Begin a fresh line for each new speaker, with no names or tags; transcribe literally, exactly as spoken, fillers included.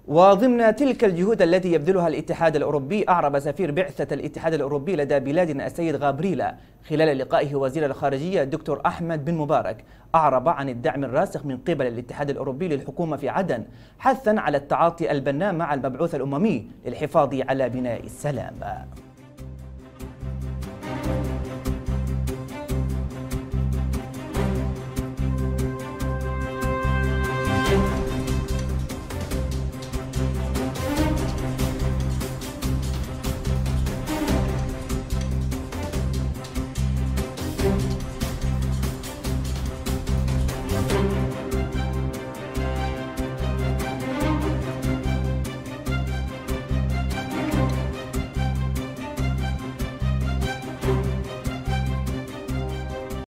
وضمن تلك الجهود التي يبذلها الاتحاد الأوروبي، أعرب سفير بعثة الاتحاد الأوروبي لدى بلادنا السيد غابريلا خلال لقائه وزير الخارجية الدكتور أحمد بن مبارك، أعرب عن الدعم الراسخ من قبل الاتحاد الأوروبي للحكومة في عدن، حثا على التعاطي البناء مع المبعوث الأممي للحفاظ على بناء السلام.